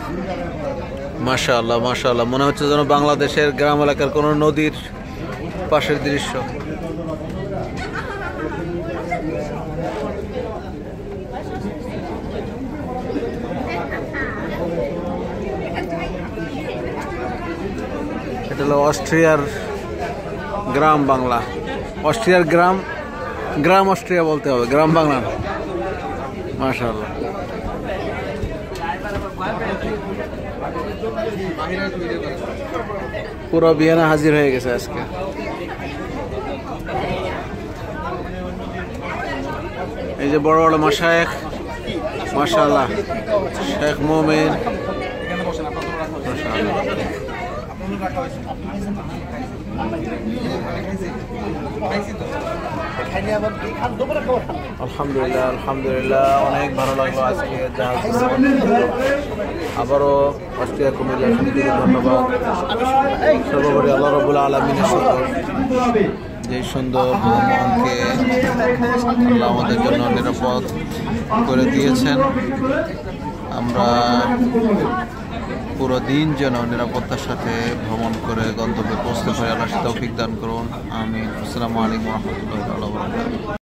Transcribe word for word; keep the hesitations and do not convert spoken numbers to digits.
মাশাআল্লাহ মাশাআল্লাহ, মনে হচ্ছে যেন বাংলাদেশের গ্রাম এলাকার কোনো নদীর পাশের দৃশ্য। এটা হলো অস্ট্রিয়ার গ্রাম বাংলা, অস্ট্রিয়ার গ্রাম, গ্রাম অস্ট্রিয়া বলতে হবে, গ্রাম বাংলা। মাশাআল্লাহ, পুরো ভিয়েনা হাজির হয়ে গেছে আজকে। এই যে বড় বড় মাশায়েখ, মাশাআল্লাহ, শেখ মোমেন, আলহামদুলিল্লাহ আলহামদুলিল্লাহ, অনেক ভালো লাগলো আজকে জাহাজ। আবারও অস্ট্রিয়া কুমিল্লা সমিতিকে ধন্যবাদ। সর্বোপরি আল্লাহ রাব্বুল আলামিনের শুকর, যে সুন্দর ভ্রমণকে আল্লাহ আমাদের জন্য নিরাপদ করে দিয়েছেন। আমরা পুরো দিন যেন নিরাপত্তার সাথে ভ্রমণ করে গন্তব্যে পৌঁছতে পারি। আল্লাহ তৌফিক দান করুন, আমিন। আসসালামু আলাইকুম ওয়া রাহমাতুল্লাহি ওয়া বারাকাতুহু।